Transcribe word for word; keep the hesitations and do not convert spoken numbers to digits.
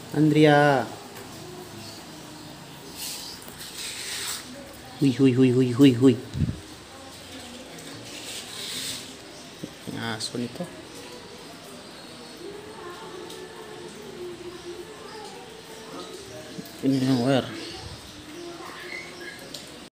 Andrea. Huy, huy, huy, huy, huy, huy. Ang aso nito. Ini yang wire.